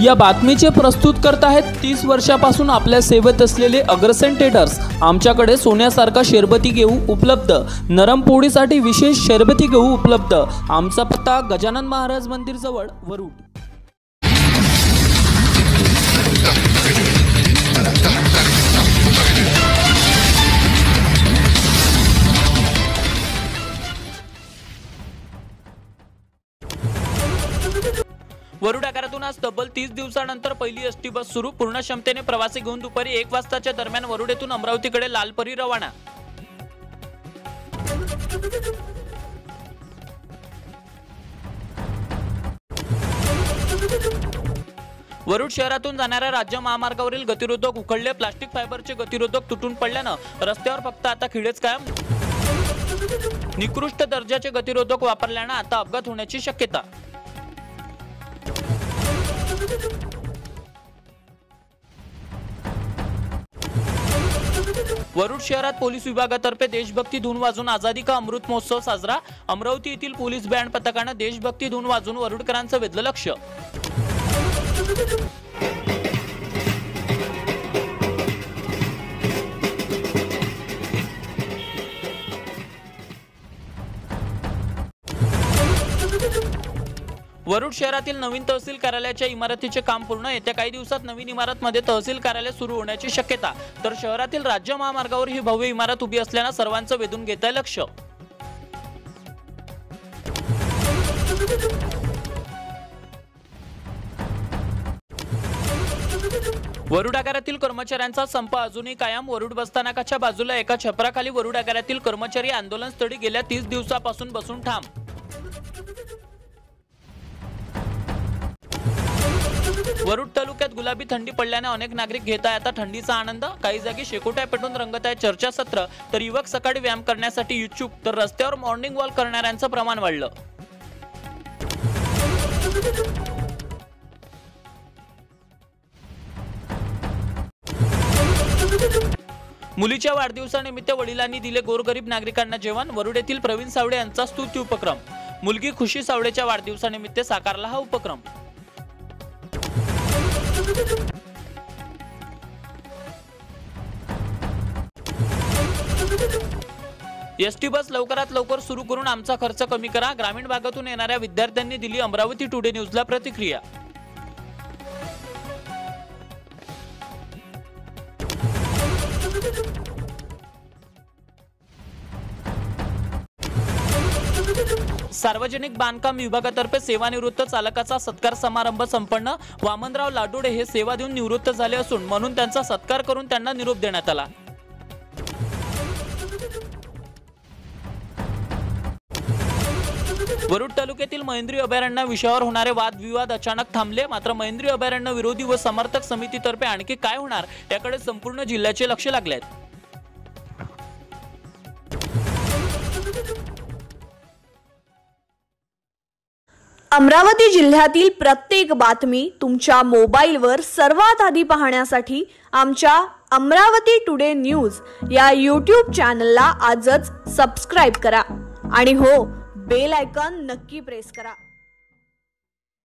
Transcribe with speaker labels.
Speaker 1: या बातमीचे प्रस्तुत करत आहेत 30 वर्षापासून आपल्या सेवेत असलेले अग्रसेन ट्रेडर्स। आमच्याकडे सोन्यासारखा शरबती गहू उपलब्ध, नरम पोळीसाठी विशेष शरबती गहू उपलब्ध। आमचा पत्ता गजानन महाराज मंदिर जवळ, वरुड। वरुड आगारातून आज तब्बल 30 दिवसानंतर पहिली एसटी बस सुरू। पूर्ण क्षमतेने प्रवासी घेऊन दुपारी 1 वाजताच्या दरम्यान वरुड येथून अमरावतीकडे लालपरी रवाना। वरुड शहरातून जाणाऱ्या राज्य महामार्गावरील गतिरोधक उखडले। प्लास्टिक फायबरचे गतिरोधक तुटून पडल्याने रस्त्यावर फक्त आता खिळेच कायम। निकृष्ट दर्जाचे गतिरोधक वापरल्याने आता अपघात होण्याची शक्यता। वरुड शहरात पोलीस विभागातर्फे देशभक्ती धून वाजून आझादी का अमृत महोत्सव साजरा। अमरावती येथील पोलीस बँड पथकाने देशभक्ती धून वाजून वरुडकरांचं वेधलं लक्ष। वरुड शहरातील नवीन तहसील कार्यालयाच्या इमारतीचे काम पूर्ण। येत्या काही दिवसात नवीन इमारतमध्ये तहसील कार्यालय सुरू होण्याची शक्यता। तर शहरातील राज्य महामार्गावर ही भव्य इमारत उभी असल्याने सर्वांचं वेधून घेत आहे लक्ष। वरुड आगारातील कर्मचाऱ्यांचा संप अजूनही कायम। वरुड बसस्थानकाच्या बाजूला एका छपराखाली वरुड आगारातील कर्मचारी आंदोलनस्थळी गेल्या 30 दिवसापासून बसून ठाम। वरुड तालुक्यात गुलाबी थंडी पडल्याने अनेक नागरिक घेत आहेत आता थंडीचा आनंद। काही जागी शेकोट्या पेटून रंगत आहे चर्चासत्र। तर युवक सकाळी व्यायाम करण्यासाठी इच्छुक, तर रस्त्यावर मॉर्निंग वॉक करणाऱ्यांचं प्रमाण वाढलं। मुलीच्या वाढदिवसानिमित्त वडिलांनी दिले गोरगरीब नागरिकांना जेवण। वरुड येथील प्रवीण सावळे यांचा स्तुती उपक्रम। मुलगी खुशी सावळेच्या वाढदिवसानिमित्त साकारला हा उपक्रम। एसटी बस लवकरात लवकर सुरू करून आमचा खर्च कमी करा। ग्रामीण भागातून येणाऱ्या विद्यार्थ्यांनी दिली अमरावती टुडे न्यूजला प्रतिक्रिया। सार्वजनिक बांधकाम विभागातर्फे सेवानिवृत्त चालकाचा सत्कार समारंभ संपन्न। वामनराव लाडोडे हे सेवा देऊन निवृत्त झाले असून म्हणून त्यांचा सत्कार करून त्यांना निरोप देण्यात आला। वरुड तालुक्यातील महेंद्री अभयारण्य विषयावर होणारे वादविवाद अचानक थांबले। मात्र महेंद्री अभयारण्य विरोधी व समर्थक समितीतर्फे आणखी काय होणार याकडे संपूर्ण जिल्ह्याचे लक्ष लागले आहे।
Speaker 2: अमरावती जिल्ह्यातील प्रत्येक बातमी तुमच्या मोबाईलवर सर्वात आधी पाहण्यासाठी आमच्या अमरावती टुडे न्यूज या YouTube चॅनलला आजच सबस्क्राइब करा आणि हो, बेल आयकॉन नक्की प्रेस करा।